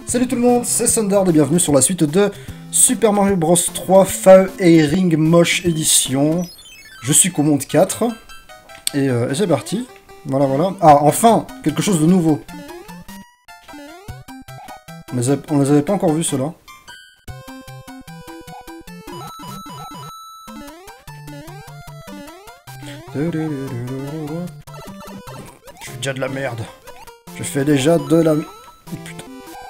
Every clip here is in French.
Salut tout le monde, c'est Thunder et bienvenue sur la suite de Super Mario Bros 3 Fairing Mosh Edition. Je suis qu'au monde 4. Et c'est parti. Voilà, voilà. Ah, enfin, quelque chose de nouveau. On les avait pas encore vus, ceux-là. Je fais déjà de la merde. Je fais déjà de la... Oh, putain.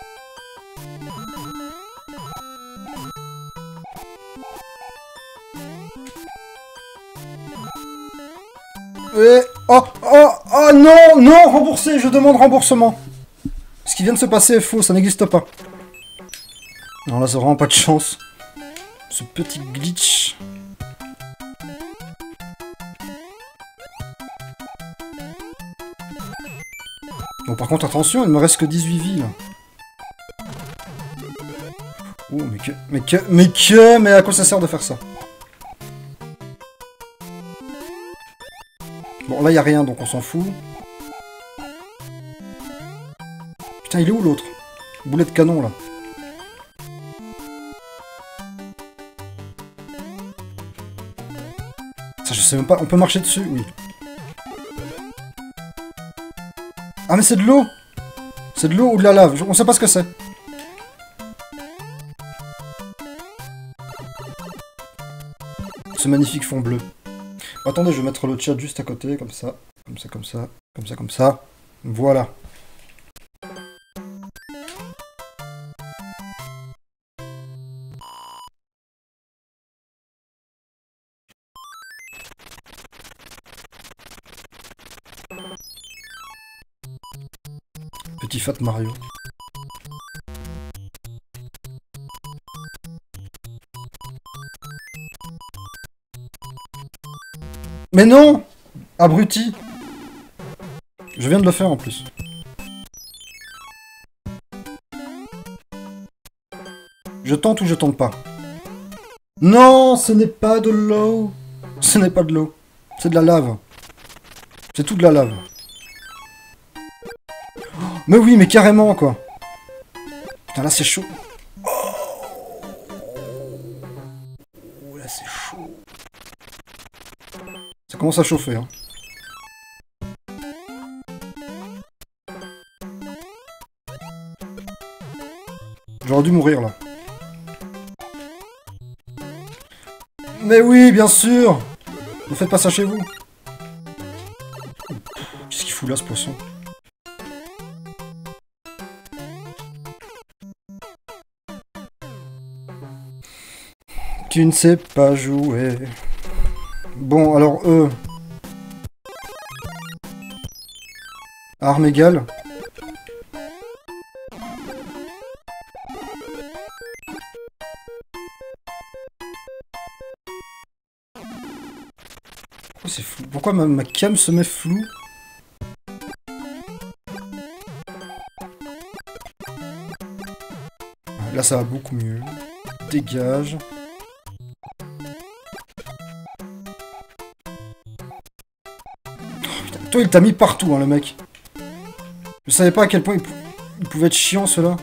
Oh, oh, oh, non, non, remboursé, je demande remboursement. Ce qui vient de se passer est faux, ça n'existe pas. Non, là, c'est vraiment pas de chance. Ce petit glitch. Bon, par contre, attention, il me reste que 18 vies, là. Oh, mais à quoi ça sert de faire ça? Bon, là, il n'y a rien, donc on s'en fout. Putain, il est où, l'autre? Boulet de canon, là. Ça, je sais même pas. On peut marcher dessus? Oui. Ah, mais c'est de l'eau! C'est de l'eau ou de la lave? On sait pas ce que c'est. Ce magnifique fond bleu. Attendez, je vais mettre le chat juste à côté, comme ça. Comme ça, comme ça. Comme ça, comme ça. Voilà. Petit fat Mario. Mais non! Abruti! Je viens de le faire en plus. Je tente ou je tente pas? Non, ce n'est pas de l'eau! Ce n'est pas de l'eau. C'est de la lave. C'est tout de la lave. Mais oui, mais carrément, quoi. Putain, là, c'est chaud. Oh, là, c'est chaud. Ça commence à chauffer, hein. J'aurais dû mourir, là. Mais oui, bien sûr! Ne faites pas ça chez vous. Qu'est-ce qu'il fout là, ce poisson? Tu ne sais pas jouer. Bon, alors, arme égale. Pourquoi c'est flou? Pourquoi ma cam se met flou? Là, ça va beaucoup mieux. Dégage. Toi, il t'a mis partout, hein, le mec. Je savais pas à quel point il pouvait être chiant, ceux-là.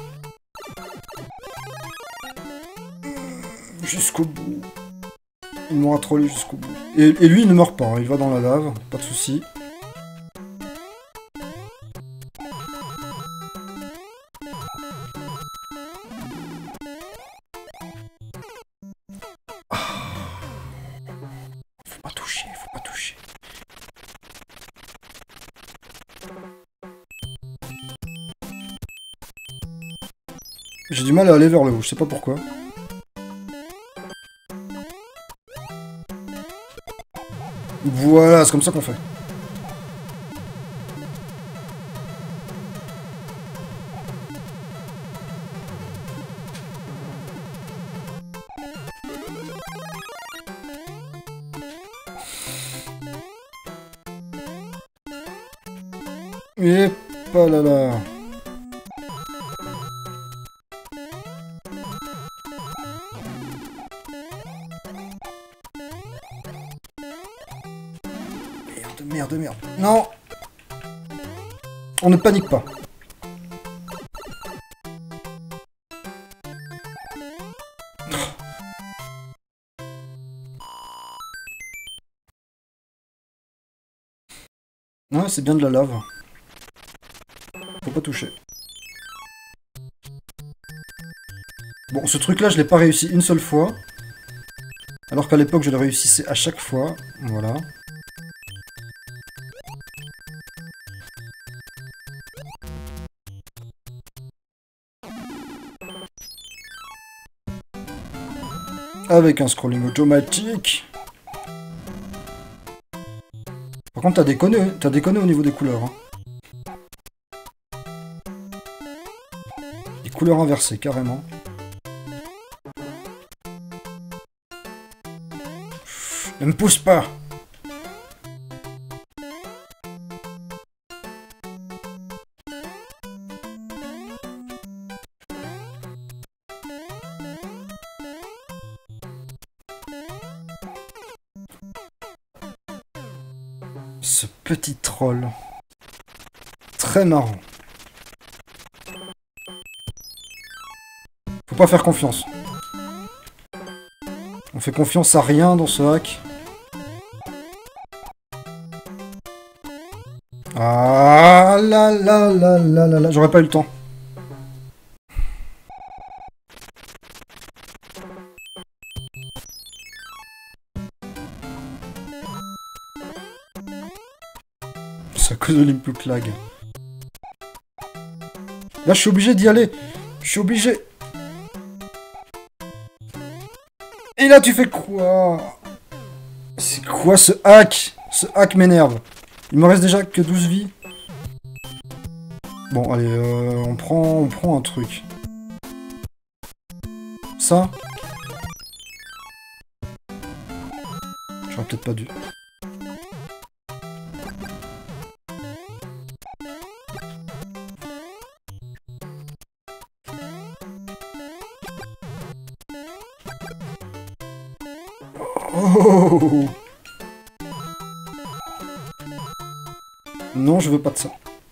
Jusqu'au bout. Il m'aura trollé jusqu'au bout. Et lui, il ne meurt pas, hein. Il va dans la lave, pas de soucis. Faut pas toucher, faut pas toucher. J'ai du mal à aller vers le haut, je sais pas pourquoi. Voilà, c'est comme ça qu'on fait. Et pas là là. Merde, merde. Non! On ne panique pas. Ouais, c'est bien de la lave. Faut pas toucher. Bon, ce truc-là, je l'ai pas réussi une seule fois. Alors qu'à l'époque, je le réussissais à chaque fois. Voilà. Avec un scrolling automatique. Par contre, t'as déconné au niveau des couleurs. Hein. Les couleurs inversées, carrément. Ne me pousse pas! Ce petit troll. Très marrant. Faut pas faire confiance. On fait confiance à rien dans ce hack. Ah là là là là là là, j'aurais pas eu le temps. C'est à cause de l'input lag. Là, je suis obligé d'y aller. Je suis obligé. Et là, tu fais quoi? C'est quoi ce hack? Ce hack m'énerve. Il me reste déjà que 12 vies. Bon, allez, on prend un truc. Ça? J'aurais peut-être pas dû. Oh! Non, je veux pas de ça.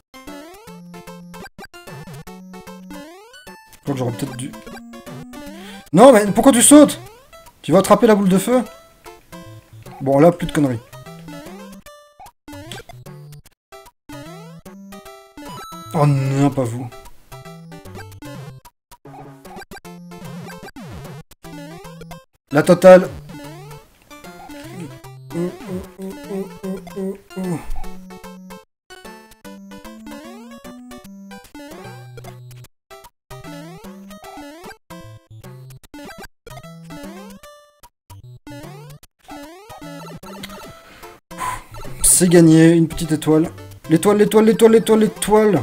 Donc j'aurais peut-être dû... Non, mais pourquoi tu sautes? Tu vas attraper la boule de feu? Bon, là, plus de conneries. Oh non, pas vous. La totale. C'est gagné, une petite étoile. L'étoile, l'étoile, l'étoile, l'étoile, l'étoile.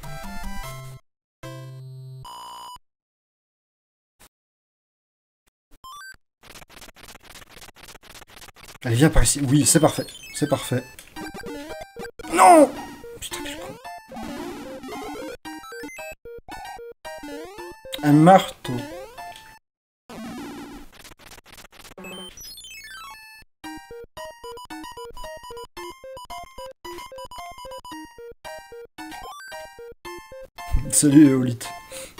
Allez, viens par ici. Oui, c'est parfait. C'est parfait. Non! Putain, quel con. Un marteau. Salut, Eolite.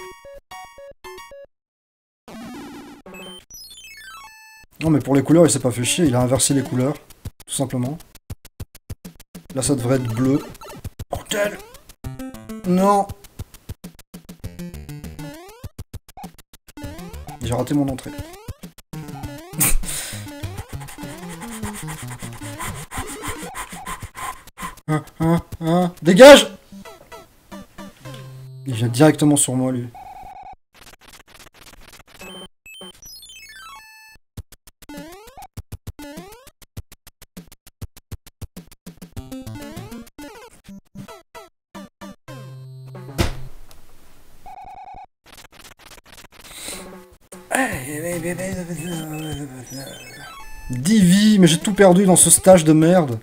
Non, mais pour les couleurs, il s'est pas fait chier. Il a inversé les couleurs. Tout simplement. Là, ça devrait être bleu. Bordel! Non! J'ai raté mon entrée. Dégage! Il vient directement sur moi, lui. Divi, mais j'ai tout perdu dans ce stage de merde.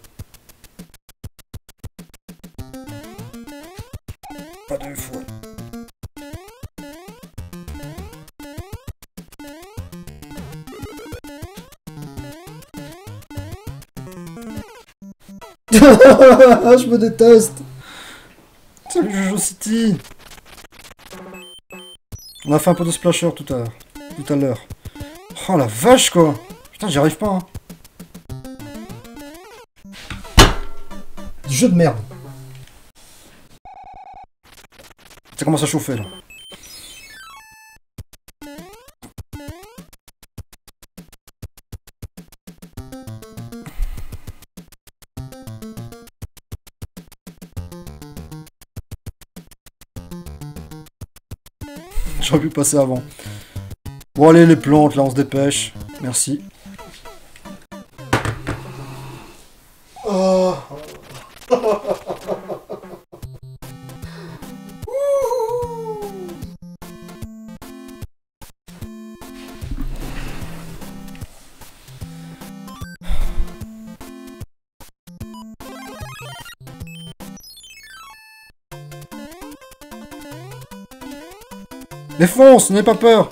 Pas deux fois. Je me déteste. Salut Jojo City. On a fait un peu de splasher tout à l'heure. Oh la vache quoi. Putain, j'y arrive pas. Hein. jeu de merde. Ça commence à chauffer, là. J'aurais pu passer avant. Bon, allez, les plantes, là, on se dépêche. Merci. Oh. Mais fonce, n'aie pas peur.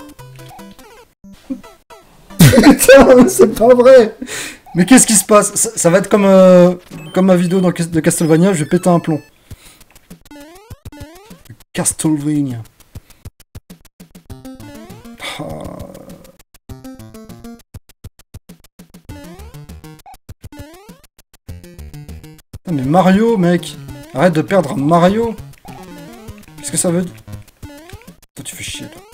Putain, c'est pas vrai. Mais qu'est-ce qui se passe? Ça va être comme ma vidéo de Castlevania, je vais péter un plomb. Castlevania. Ah. Mais Mario, mec. Arrête de perdre un Mario. Qu'est-ce que ça veut dire? Toi, tu fais chier, toi.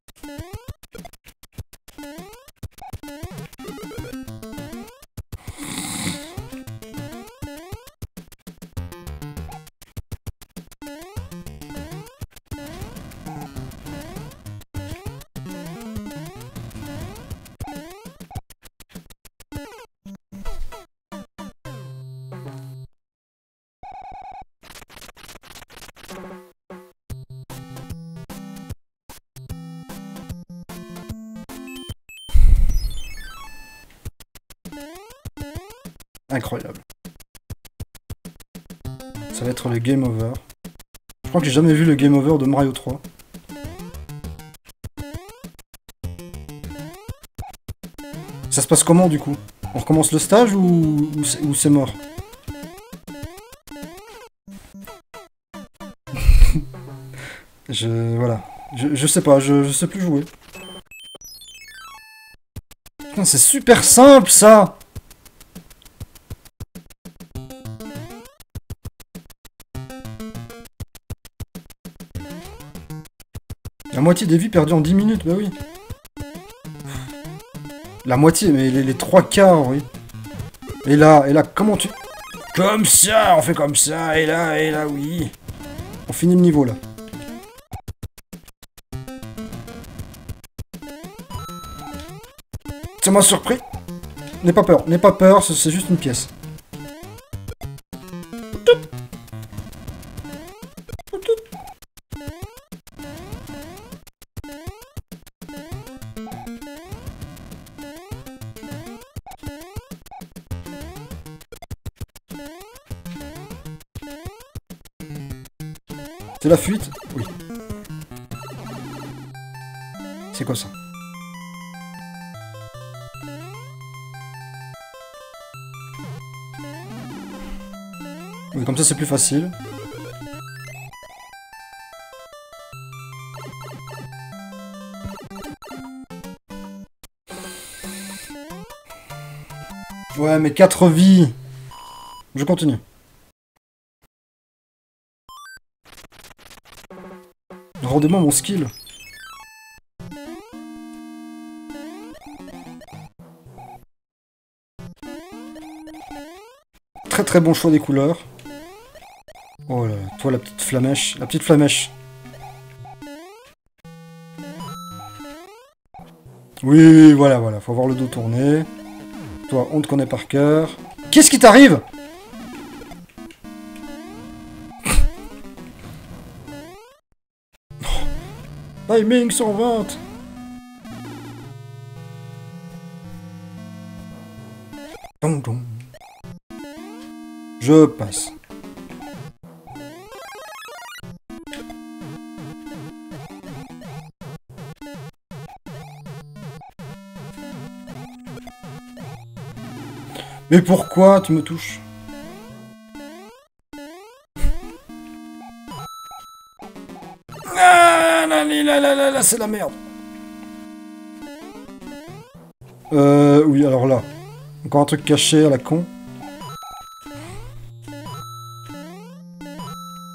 Incroyable. Ça va être le game over. Je crois que j'ai jamais vu le game over de Mario 3. Ça se passe comment du coup? On recommence le stage ou c'est mort? Voilà. Je sais pas, je sais plus jouer. Putain, c'est super simple ça! La moitié des vies perdues en 10 minutes, bah oui. La moitié, mais les 3 quarts, oui. Et là, comment tu... Comme ça, on fait comme ça, et là, oui. On finit le niveau, là. Ça m'a surpris. N'aie pas peur, c'est juste une pièce. C'est la fuite? Oui. C'est quoi ça? Oui, comme ça c'est plus facile. Ouais, mais 4 vies. Je continue. Rendez-moi mon skill. Très très bon choix des couleurs. Oh là, toi la petite flamèche. La petite flamèche. Oui, voilà, faut avoir le dos tourné. Toi, on te connaît par cœur. Qu'est-ce qui t'arrive? Timing 120. Je passe. Mais pourquoi tu me touches? Ah, là, c'est la merde. Oui, alors là. Encore un truc caché à la con.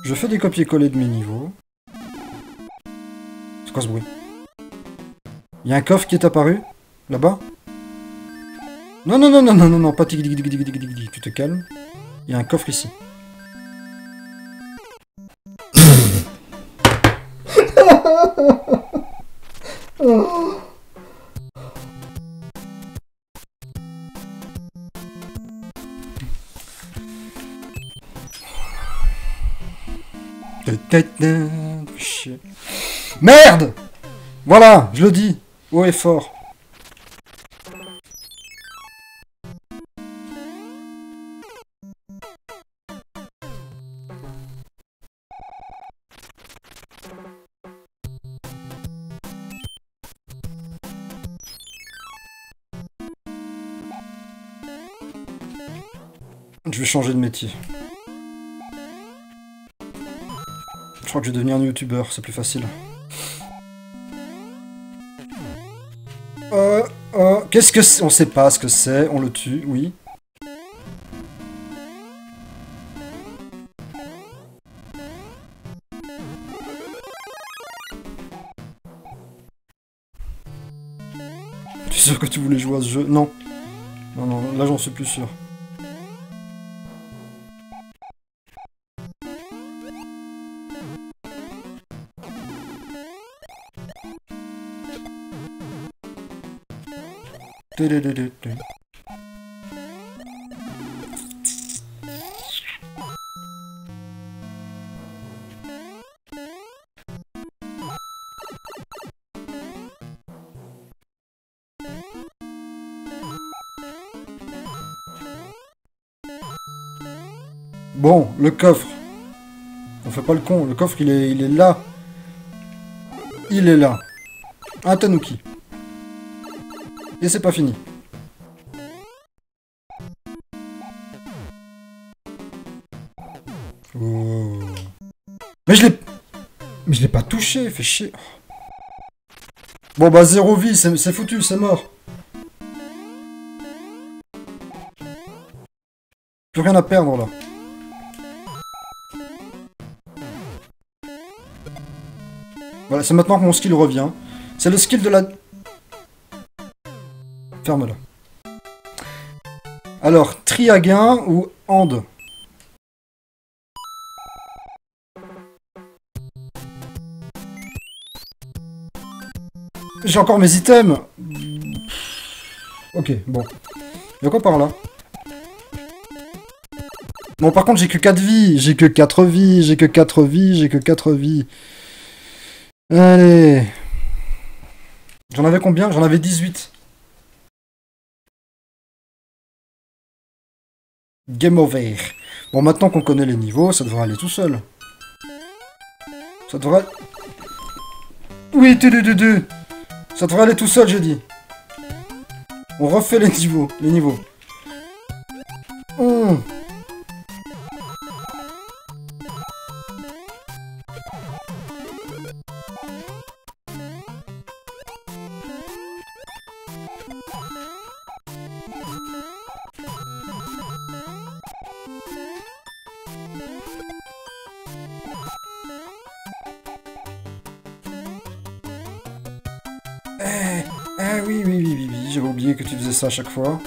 Je fais des copier-coller de mes niveaux. C'est quoi ce bruit? Il y a un coffre qui est apparu? Là-bas? Non, non, non, non, non, non, non, pas tic, tic, tic, tic, tic, tic, tic. Tu te calmes. Il y a un coffre ici. Chier. Merde! Voilà, je le dis. Haut et fort. Je vais changer de métier. Je crois que je vais devenir un youtubeur, c'est plus facile. Qu'est-ce que c'est? On sait pas ce que c'est, on le tue, oui. Tu es sûr que tu voulais jouer à ce jeu? Non. Non, non, là j'en suis plus sûr. Bon, le coffre. On fait pas le con, le coffre il est là. Il est là. Un tanuki. Et c'est pas fini. Oh. Mais je l'ai pas touché, fait chier. Bon bah 0 vie, c'est foutu, c'est mort. Plus rien à perdre là. Voilà, c'est maintenant que mon skill revient. C'est le skill de la... Ferme-la. Alors, triaguin ou hand? J'ai encore mes items. Ok, bon. Il y a quoi par là? Bon, par contre, j'ai que 4 vies. J'ai que 4 vies. J'ai que 4 vies. J'ai que 4 vies. Allez. J'en avais combien? J'en avais 18. Game over. Bon, maintenant qu'on connaît les niveaux, ça devrait aller tout seul. Ça devrait... Oui, ça devrait aller tout seul, j'ai dit. On refait les niveaux. Oui, j'avais oublié que tu faisais ça à chaque fois.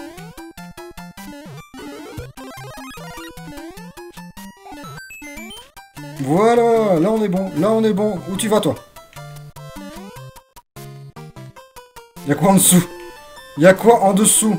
Voilà, là on est bon, Où tu vas toi? Y'a quoi en dessous? Y'a quoi en dessous?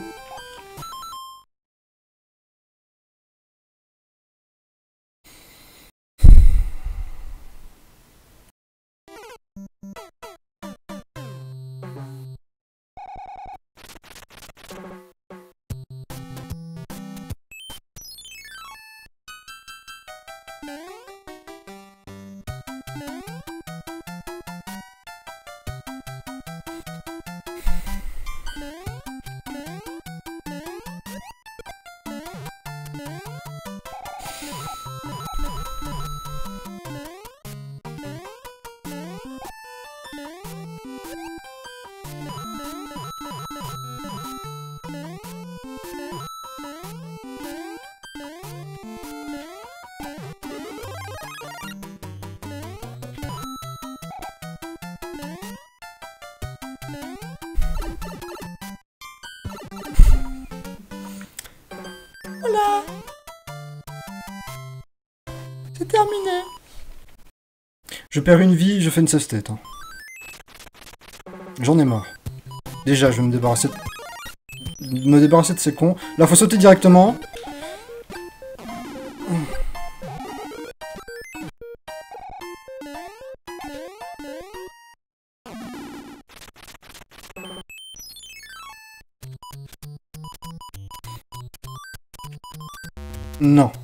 Voilà. C'est terminé. Je perds une vie, je fais une save state. Hein. J'en ai marre. Déjà, je vais me débarrasser de ces cons. Là, faut sauter directement. Non.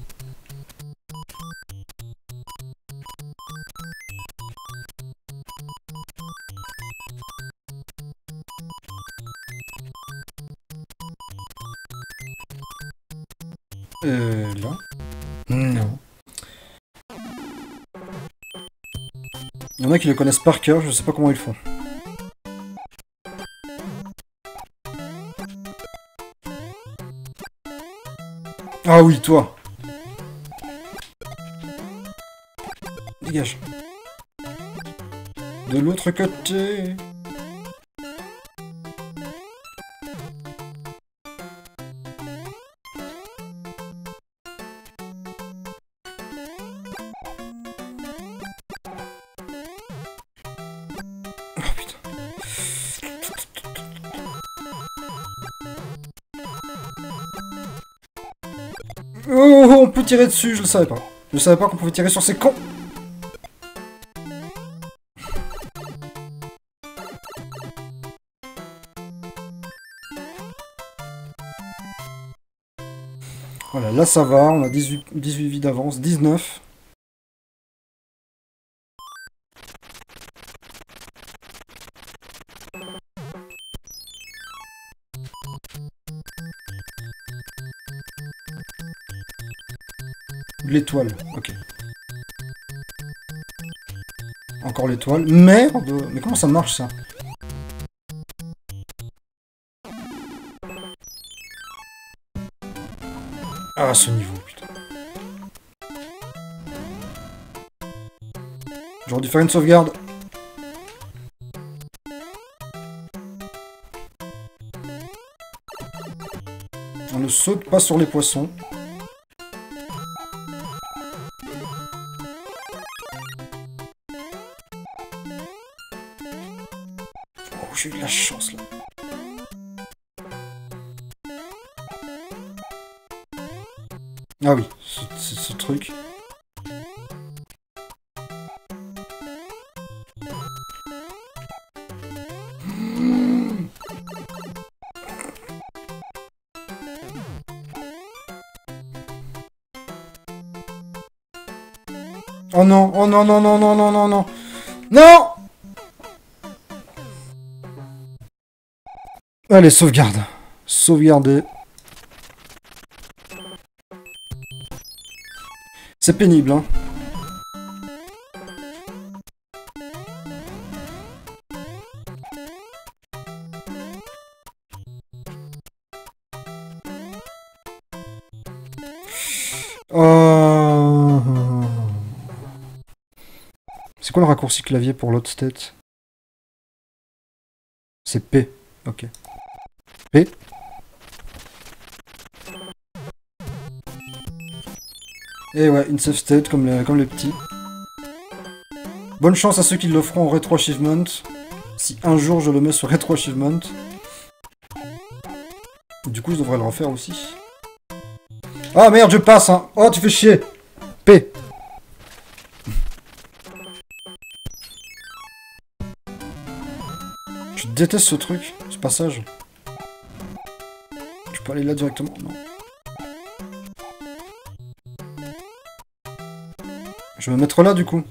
Là. Non. Il y en a qui le connaissent par cœur, je sais pas comment ils font. Ah oui, toi. Dégage. De l'autre côté. Oh, on peut tirer dessus, je le savais pas. Je savais pas qu'on pouvait tirer sur ces cons. Voilà, là ça va, on a 18 vies d'avance, 19. L'étoile, ok. Encore l'étoile. Merde! Mais comment ça marche ça? Ah, ce niveau, putain. J'aurais dû faire une sauvegarde. On ne saute pas sur les poissons. Oh, j'ai eu de la chance là. Ah oui, ce truc. Oh non, oh non, non, non, non, non, non, non. Non! Allez, sauvegarde. Sauvegarder. C'est pénible, hein. C'est quoi le raccourci clavier pour l'autre state? C'est P. Ok. P. Et ouais, une save state comme les petits. Bonne chance à ceux qui le feront en Retro Achievement. Si un jour je le mets sur Retro Achievement. Du coup, je devrais le refaire aussi. Ah merde, je passe, hein. Oh, tu fais chier. P. Je déteste ce truc, ce passage. Tu peux aller là directement, non. Je vais me mettre là, du coup.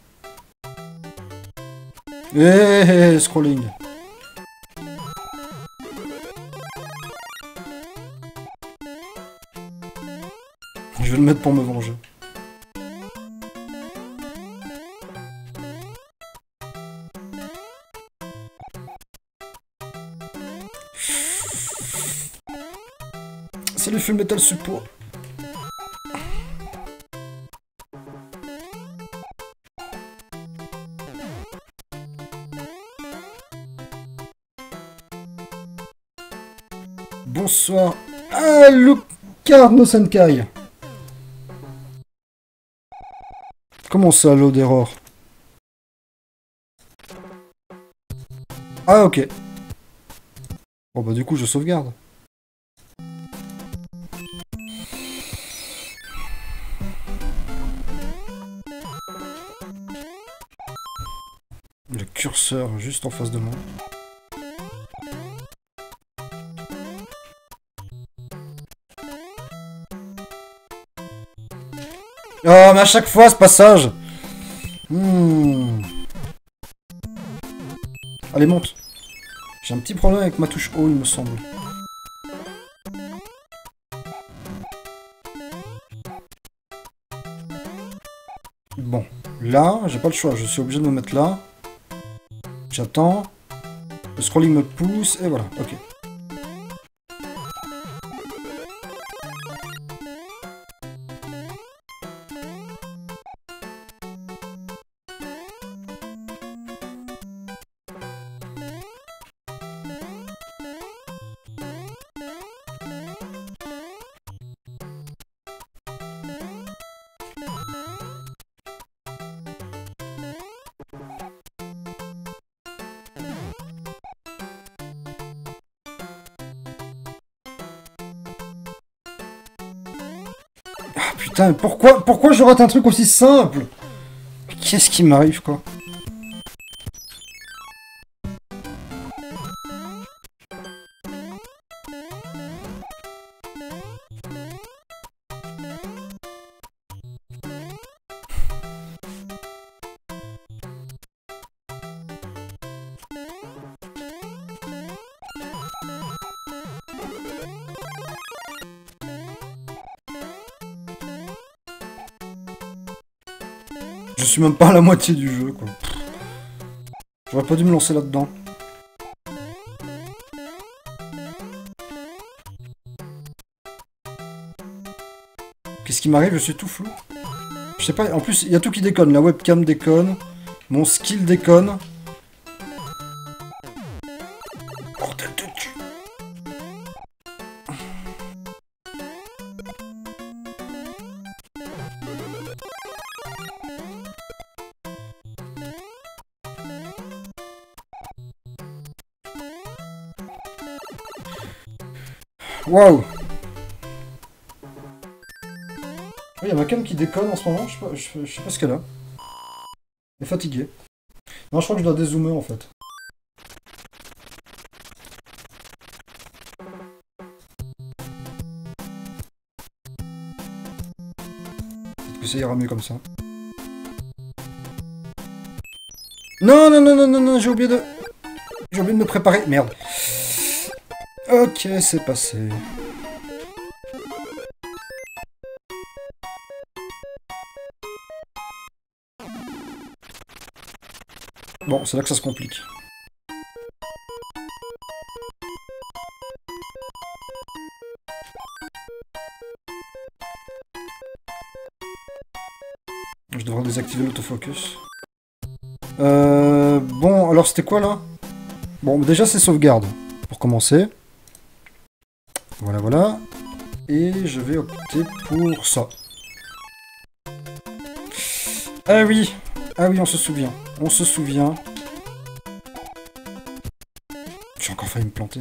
Scrolling. Je vais le mettre pour me venger. Salut Full Metal Support. Bonsoir. Ah, Card no Senkai. Comment ça, load error? Ah, ok. Bon, bah, du coup, je sauvegarde. Le curseur juste en face de moi. Oh, mais à chaque fois, ce passage. Allez, monte. J'ai un petit problème avec ma touche haut, il me semble. Bon, là, j'ai pas le choix. Je suis obligé de me mettre là. J'attends. Le scrolling me pousse, et voilà, ok. Ah putain, pourquoi je rate un truc aussi simple? Qu'est-ce qui m'arrive, quoi? Je suis même pas à la moitié du jeu, quoi. J'aurais pas dû me lancer là-dedans. Qu'est-ce qui m'arrive? Je suis tout flou. Je sais pas, en plus, il y a tout qui déconne. La webcam déconne. Mon skill déconne. Bordel de cul. Waouh! Il y a ma cam qui déconne en ce moment, je sais pas ce qu'elle a. Elle est fatiguée. Non, je crois que je dois dézoomer en fait. Peut-être que ça ira mieux comme ça. Non, non, non, non, non, non, j'ai oublié de... J'ai oublié de me préparer. Merde. Ok, c'est passé. Bon, c'est là que ça se complique. Je devrais désactiver l'autofocus. Bon, alors c'était quoi là? Bon, déjà c'est sauvegarde, pour commencer. Voilà, voilà. Et je vais opter pour ça. Ah oui! Ah oui, on se souvient. On se souvient. J'ai encore failli me planter.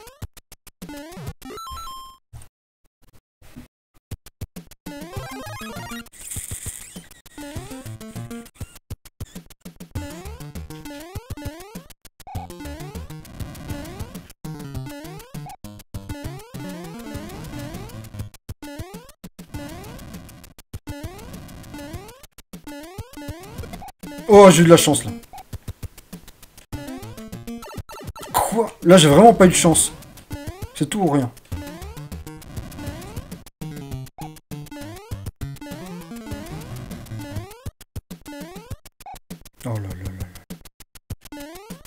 Oh, j'ai eu de la chance là. Quoi? Là, j'ai vraiment pas eu de chance. C'est tout ou rien. Oh là là là là.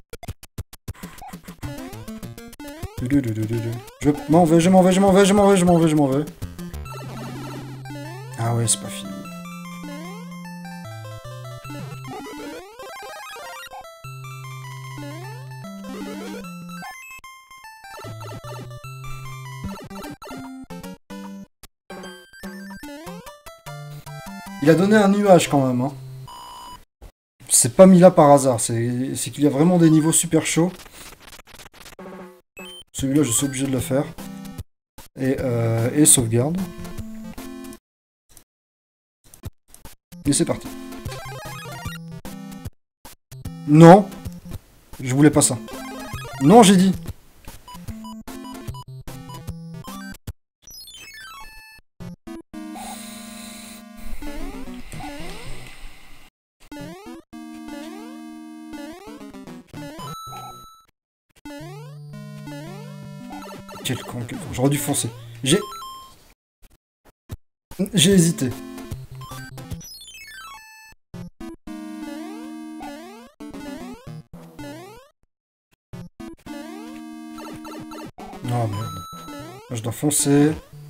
Je m'en vais, je m'en vais, je m'en vais, je m'en vais, je m'en vais, je m'en vais. Ah ouais, c'est pas fini. Il a donné un nuage quand même. Hein. C'est pas mis là par hasard. C'est qu'il y a vraiment des niveaux super chauds. Celui-là, je suis obligé de le faire. Et sauvegarde. Et c'est parti. Non. Je voulais pas ça. Non, j'ai dit. Quel con, quel con. J'aurais dû foncer. J'ai hésité. Oh merde. Là, je dois foncer.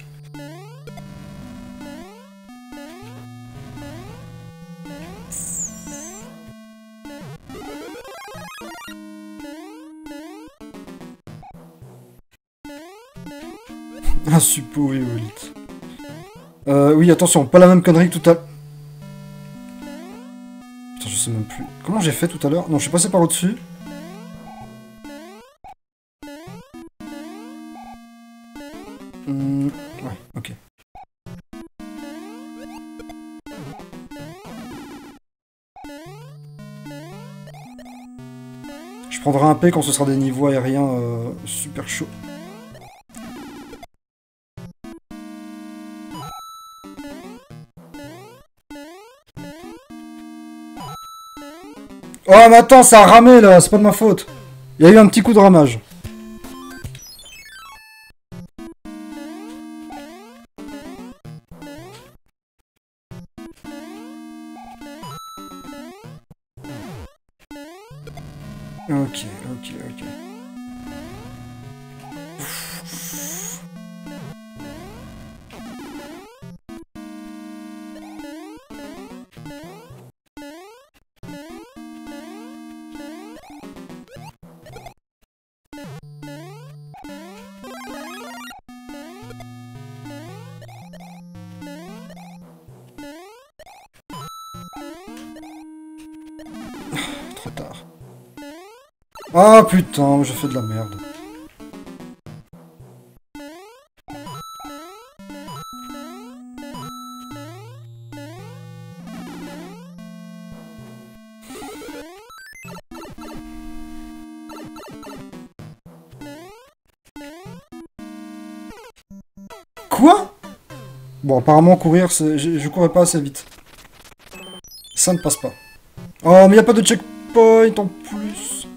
Un suppo éolite. Oui, attention, pas la même connerie que tout à l'heure. Putain, je sais même plus. Comment j'ai fait tout à l'heure? Non, je suis passé par au-dessus. Ouais, ok. Je prendrai un P quand ce sera des niveaux aériens super chauds. Oh mais attends, ça a ramé là, c'est pas de ma faute. Il y a eu un petit coup de ramage. Ok, ok, ok. Trop tard. Ah putain, j'ai fait de la merde. Quoi? Bon, apparemment courir, je courais pas assez vite. Ça ne passe pas. Oh, mais y a pas de checkpoint en plus.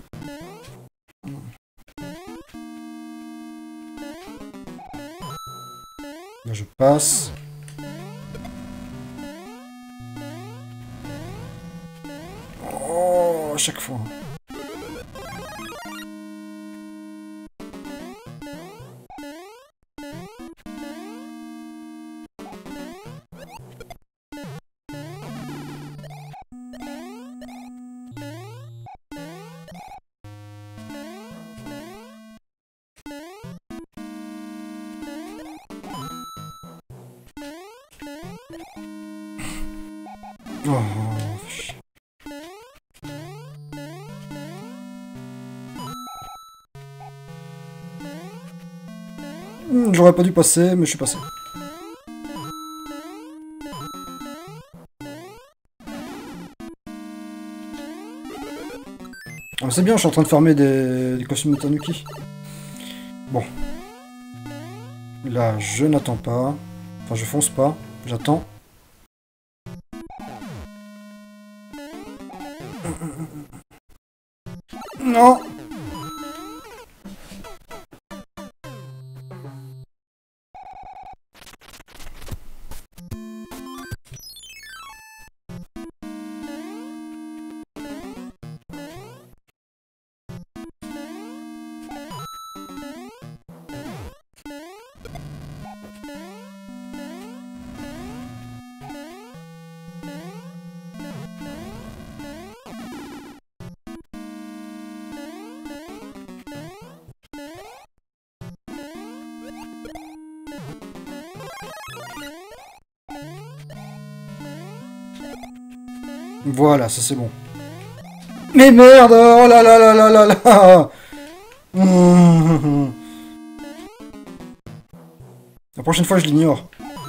Là, je passe. Oh, à chaque fois. Oh, chier. J'aurais pas dû passer, mais je suis passé. Ah, c'est bien, je suis en train de farmer des costumes de Tanuki. Bon. Là, je n'attends pas. Enfin, je fonce pas. J'attends. Non! Voilà, ça c'est bon. Mais merde! Oh là là là là là là! La prochaine fois, je l'ignore.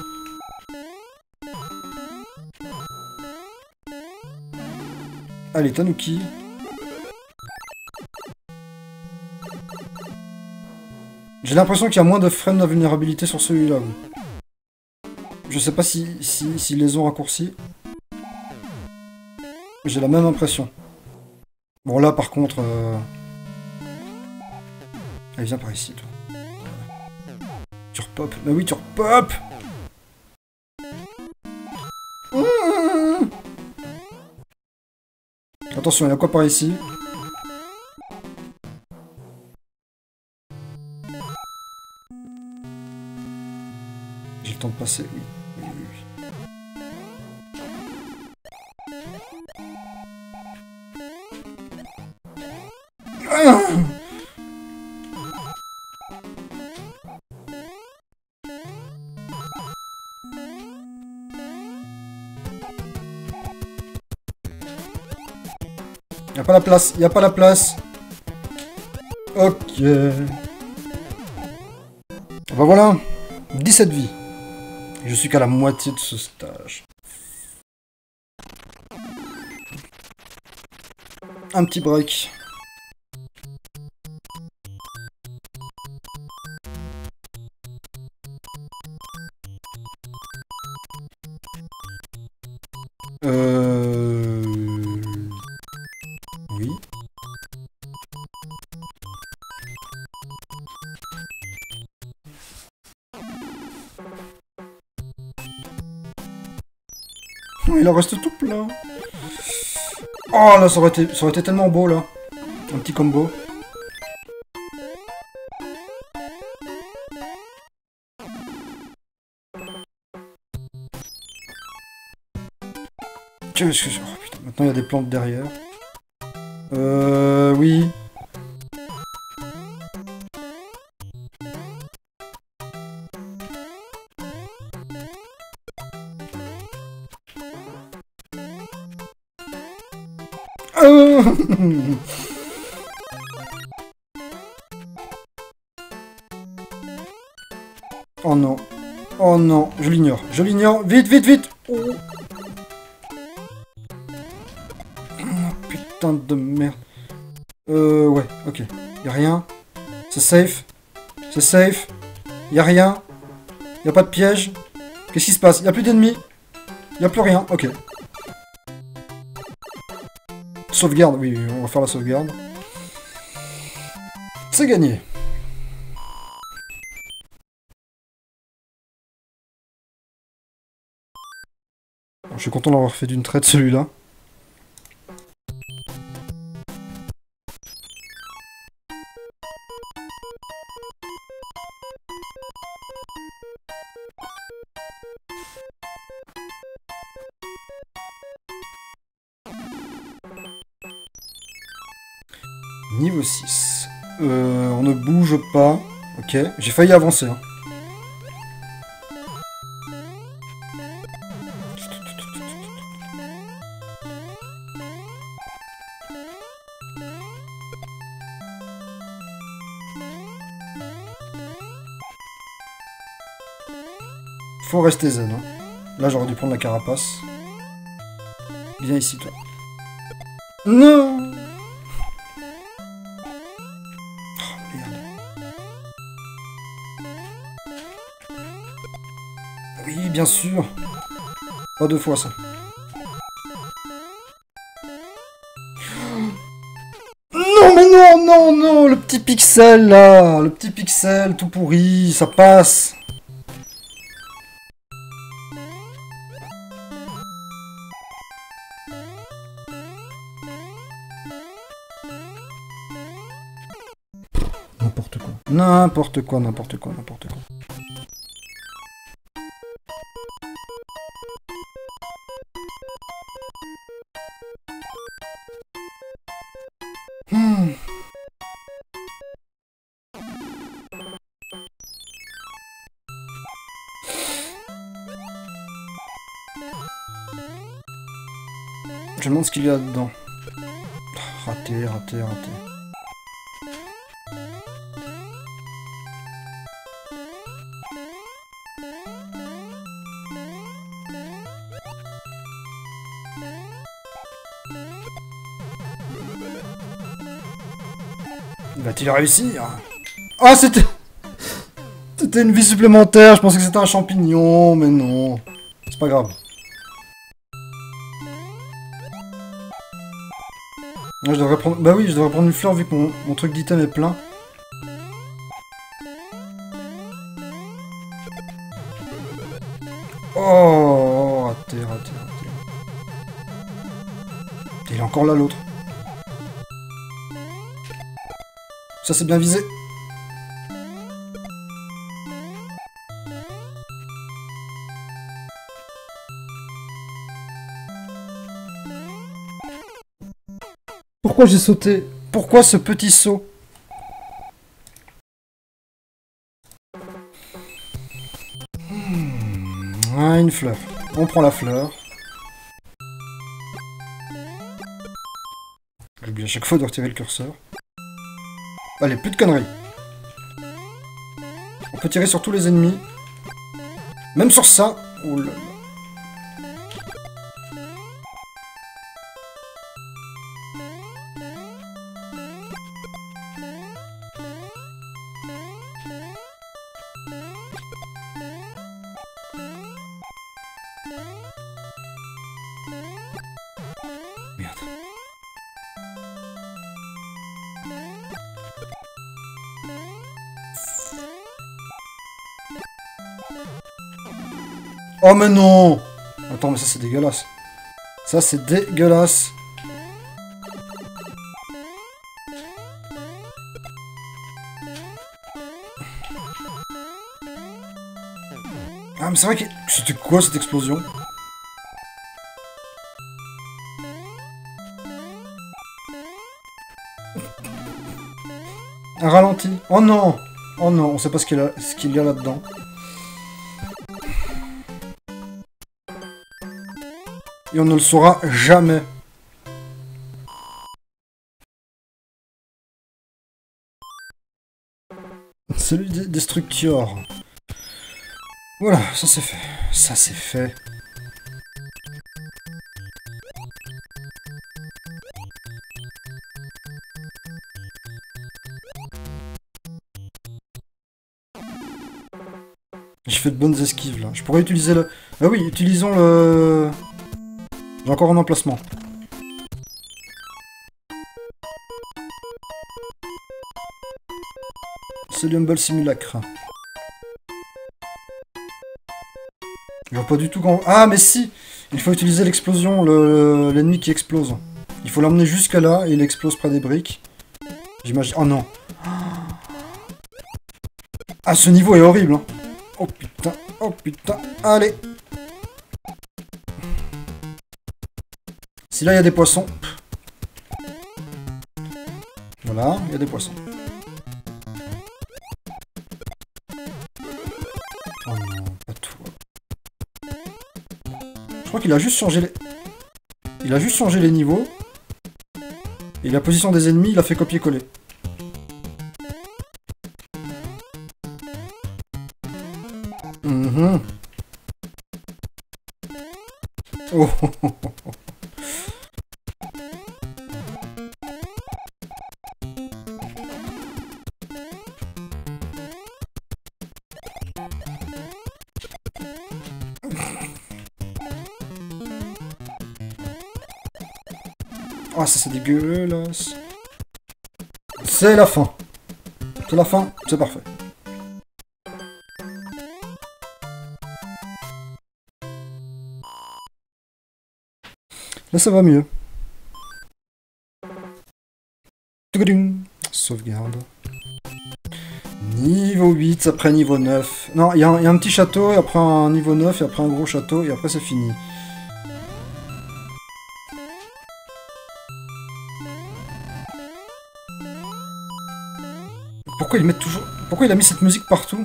Allez, Tanuki. J'ai l'impression qu'il y a moins de frames d'invulnérabilité sur celui-là. Je sais pas s'ils les ont raccourcis. J'ai la même impression. Bon, là, par contre... Allez, viens par ici, toi. Tu repop. Bah oui, tu repop. Attention, il y a quoi par ici? J'ai le temps de passer, oui. Oui, oui, oui. Y'a pas la place, y'a pas la place. Ok. Bah voilà, 17 vies. Je suis qu'à la moitié de ce stage. Un petit break. Oui. Il en reste tout plein. Oh là, ça aurait été tellement beau là. Un petit combo. Qu'est-ce que... Oh putain, maintenant il y a des plantes derrière. Oui. Oh non. Oh non, je l'ignore. Je l'ignore. Vite, vite, vite. Oh. Putain de merde. Ouais, ok. Y'a rien. C'est safe. C'est safe. Y'a rien. Y'a pas de piège. Qu'est-ce qui se passe? Y'a plus d'ennemis. Y'a plus rien. Ok. Sauvegarde. Oui, oui, on va faire la sauvegarde. C'est gagné. Je suis content d'avoir fait d'une traite celui-là. Niveau 6. On ne bouge pas. Ok, j'ai failli avancer. Hein. Faut rester zen. Hein. Là, j'aurais dû prendre la carapace. Viens ici, toi. Non! Oh, merde. Oui, bien sûr. Pas deux fois, ça. Non, mais non, non, non! Le petit pixel, là! Le petit pixel, tout pourri, ça passe. N'importe quoi. N'importe quoi, n'importe quoi, n'importe quoi. Je me demande ce qu'il y a dedans. Raté, raté, raté. Va-t-il réussir? Ah, c'était... C'était une vie supplémentaire, je pensais que c'était un champignon, mais non. C'est pas grave. Je devrais prendre... Bah oui, je devrais prendre une fleur vu que mon truc d'item est plein. Oh, raté, raté, raté. Il est encore là, l'autre. Ça, c'est bien visé. Pourquoi j'ai sauté? Pourquoi ce petit saut? Ah, une fleur. On prend la fleur. J'oublie à chaque fois de retirer le curseur. Allez, plus de conneries. On peut tirer sur tous les ennemis. Même sur ça. Oh là là. Merde. Oh mais non! Attends, mais ça c'est dégueulasse. Ça c'est dégueulasse. Ah mais c'est vrai que... C'était quoi cette explosion? Un ralenti. Oh non! Oh non, on sait pas ce qu'il y a là-dedans. Et on ne le saura jamais. Celui des Structures. Voilà, ça c'est fait. Ça c'est fait. J'ai fait de bonnes esquives là. Je pourrais utiliser le... Ah oui, utilisons le... J'ai encore un emplacement. C'est l'Humble Simulacre. Je vois pas du tout quand... Ah mais si! Il faut utiliser l'explosion, l'ennemi qui explose. Il faut l'emmener jusque là et il explose près des briques. J'imagine... Oh non! Ah ce niveau est horrible hein. Oh putain, oh putain, allez! Si là il y a des poissons... Voilà, il y a des poissons. Oh non, pas toi. Je crois qu'il a juste changé les... Il a juste changé les niveaux. Et la position des ennemis, il a fait copier-coller. Oh, oh, oh, oh. Ah, ça c'est dégueulasse. C'est la fin. C'est la fin, c'est parfait. Là, ça va mieux. Sauvegarde. Niveau 8, après niveau 9. Non, il y a un petit château, et après un niveau 9, et après un gros château, et après c'est fini. Pourquoi ils mettent toujours... Pourquoi il a mis cette musique partout?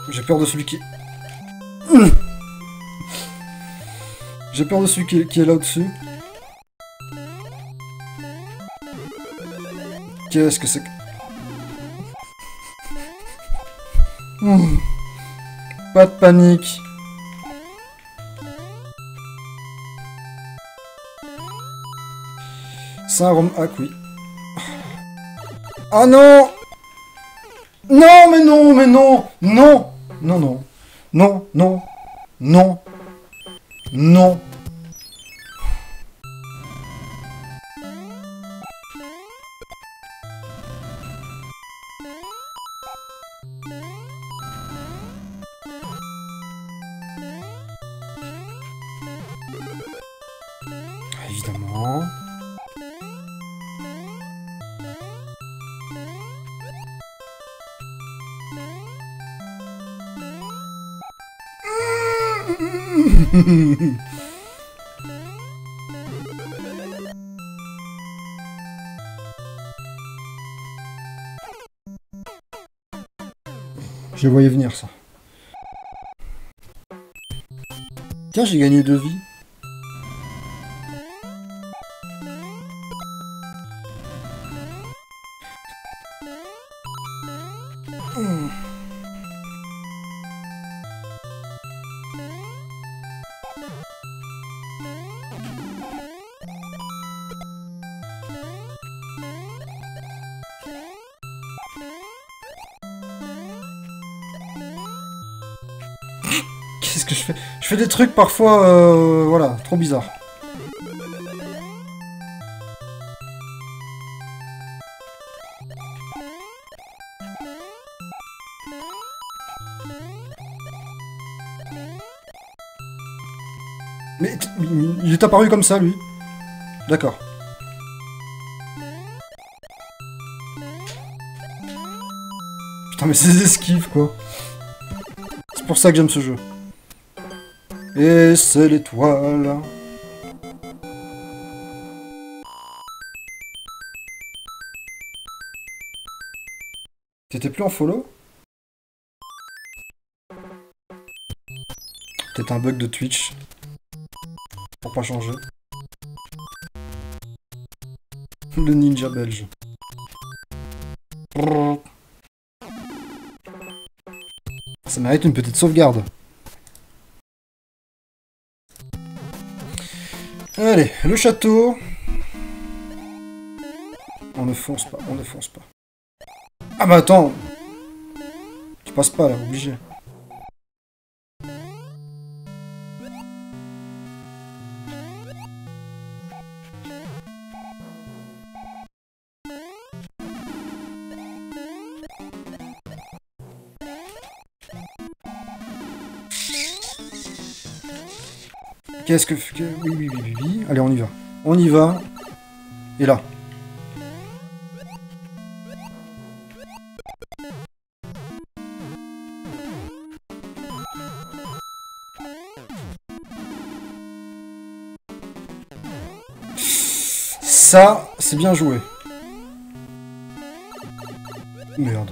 J'ai peur de celui qui... J'ai peur de celui qui est là au-dessus. Qu'est-ce que c'est que... Pas de panique. C'est un rom hack, oui. Ah non! Non, mais non, mais non! Non! Non, non. Non, non. Non. Non. Évidemment. Je le voyais venir, ça. Tiens, j'ai gagné 2 vies. Qu'est-ce que je fais? Je fais des trucs parfois, voilà, trop bizarres. Mais il est apparu comme ça, lui. D'accord. Putain, mais c'est des esquives, quoi. C'est pour ça que j'aime ce jeu. Et c'est l'étoile. T'étais plus en follow? Peut-être un bug de Twitch. Pour pas changer. Le ninja belge. Ça mérite une petite sauvegarde. Allez, le château. On ne fonce pas, on ne fonce pas. Ah bah attends. Tu passes pas là, obligé. Qu'est-ce que... Oui, oui, oui, oui, oui. Allez, on y va. On y va. Et là. Ça, c'est bien joué. Merde.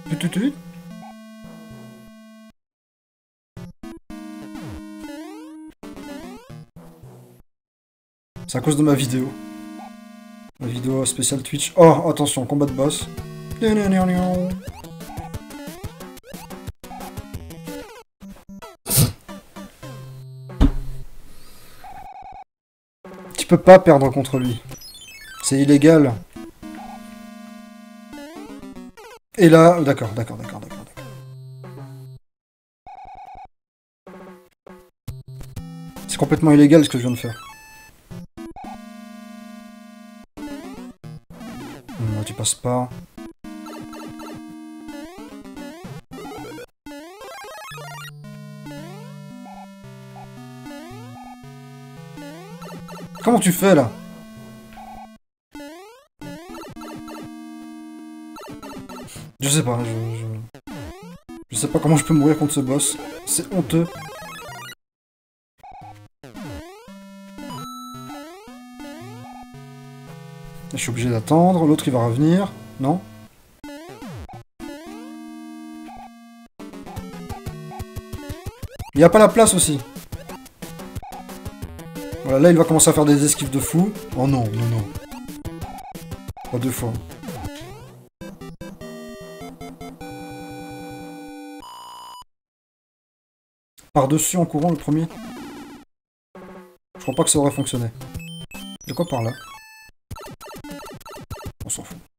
C'est à cause de ma vidéo. Ma vidéo spéciale Twitch. Oh, attention, combat de boss. Tu peux pas perdre contre lui. C'est illégal. Et là... D'accord. C'est complètement illégal ce que je viens de faire. Non, tu passes pas. Comment tu fais là? Je sais pas, je sais pas comment je peux mourir contre ce boss. C'est honteux. Je suis obligé d'attendre, l'autre il va revenir. Non? Il n'y a pas la place aussi. Voilà, là il va commencer à faire des esquives de fou. Oh non, non, non. Pas deux fois. Par-dessus en courant le premier. Je crois pas que ça aurait fonctionné. De quoi par là? On s'en fout.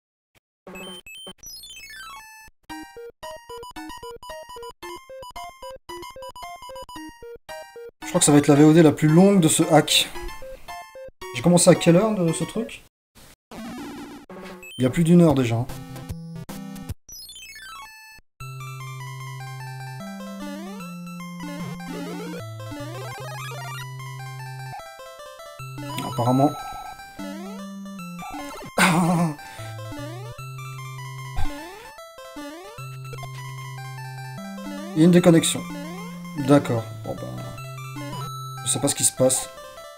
Je crois que ça va être la VOD la plus longue de ce hack. J'ai commencé à quelle heure de ce truc? Il y a plus d'une heure déjà. Hein. Apparemment. Ah, il y a une déconnexion. D'accord. Bon ben... Je sais pas ce qui se passe.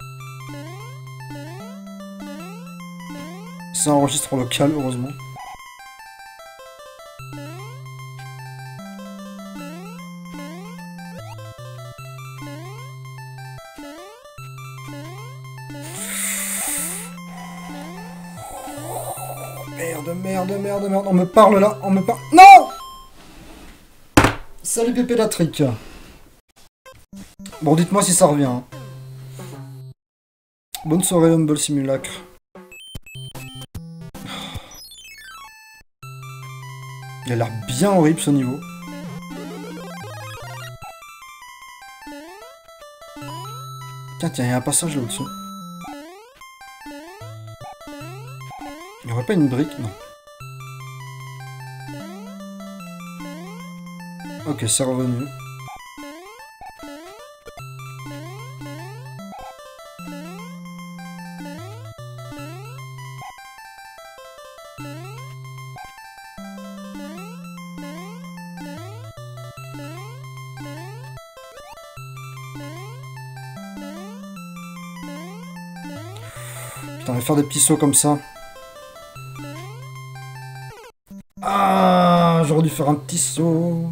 Ça enregistre en local, heureusement. Merde, merde, merde, merde. On me parle là, on me parle... Non! Salut Pépé la trick. Bon, dites-moi si ça revient. Hein. Bonne soirée, Humble Simulacre. Il a l'air bien horrible ce niveau. Tiens, tiens, il y a un passage là au-dessus. Il n'y aurait pas une brique? Non. Ok, c'est revenu. Putain, on va faire des petits sauts comme ça. Ah, j'aurais dû faire un petit saut.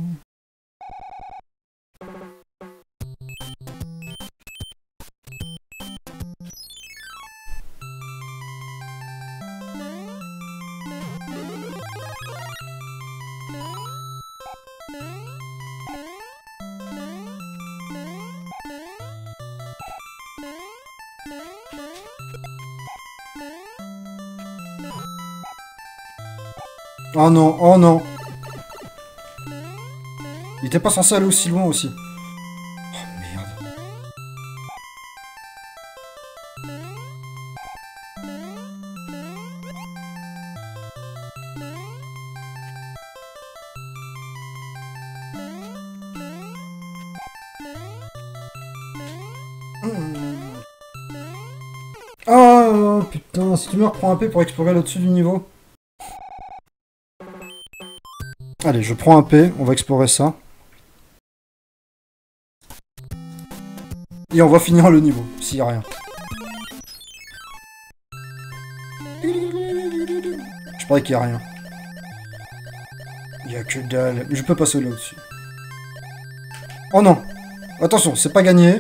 Oh non, oh non. Il était pas censé aller aussi loin aussi. Oh merde. Oh putain, si tu meurs, prends un P pour explorer au-dessus du niveau. Allez, je prends un P, on va explorer ça. Et on va finir le niveau, s'il n'y a rien. Je parie qu'il n'y a rien. Il n'y a que dalle. Je peux passer là-dessus. Oh non! Attention, c'est pas gagné.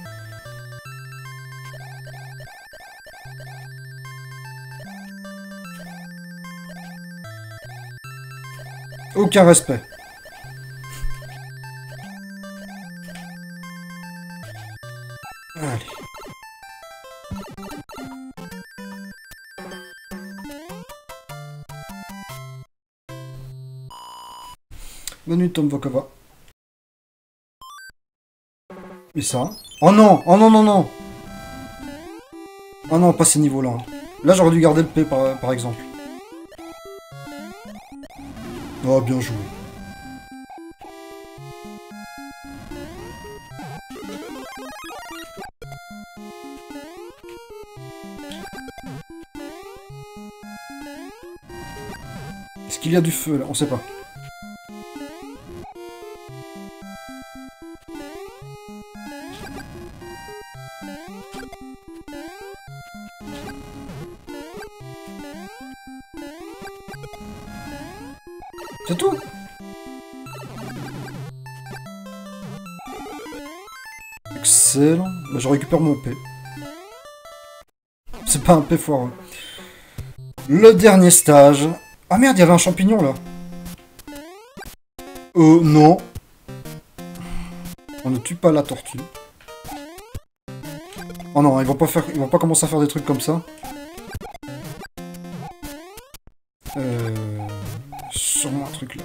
Aucun respect. Allez. Bonne nuit Tom Vokova. Et ça? Oh non! Oh non non non! Oh non, pas ces niveaux-là. Là, j'aurais dû garder le P par exemple. Oh, bien joué. Est-ce qu'il y a du feu là? On sait pas. C'est tout. Excellent. Bah, je récupère mon P. C'est pas un P foireux. Le dernier stage. Ah merde, il y avait un champignon là. Non. On ne tue pas la tortue. Oh non, ils vont pas commencer à faire des trucs comme ça. Sûrement un truc là.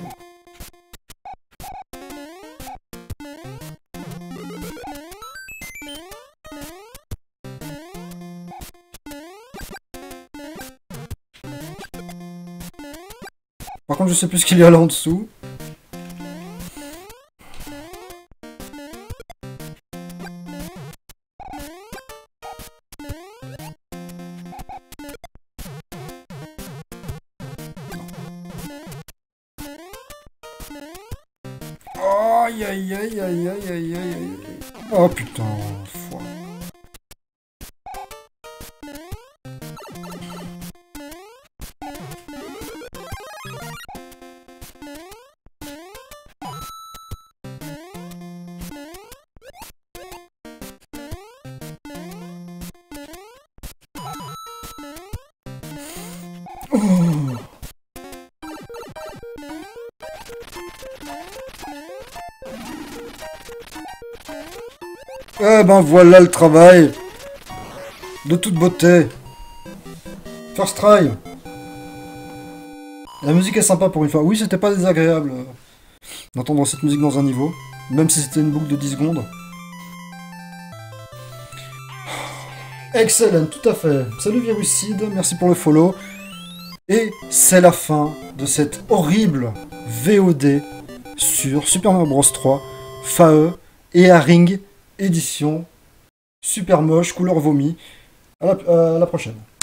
Par contre, je sais plus ce qu'il y a là en dessous. Aïe aïe aïe aïe aïe aïe aïe aïe. Oh putain, foire. Oh. Eh ben voilà le travail de toute beauté. First try. La musique est sympa pour une fois. Oui, c'était pas désagréable d'entendre cette musique dans un niveau, même si c'était une boucle de 10 secondes. Excellent, tout à fait. Salut Virucide, merci pour le follow. Et c'est la fin de cette horrible VOD sur Super Mario Bros 3, FAE et Ring édition super moche, couleur vomi. À la prochaine.